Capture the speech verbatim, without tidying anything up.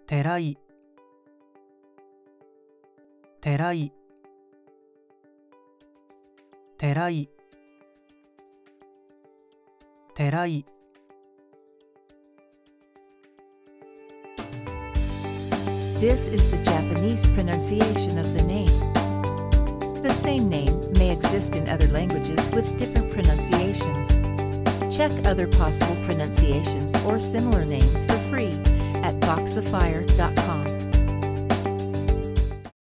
Terai, Terai, Terai, Terai. This is the Japanese pronunciation of the name. The same name may exist in other languages with different pronunciations. Check other possible pronunciations or similar names for free at voxifier dot com.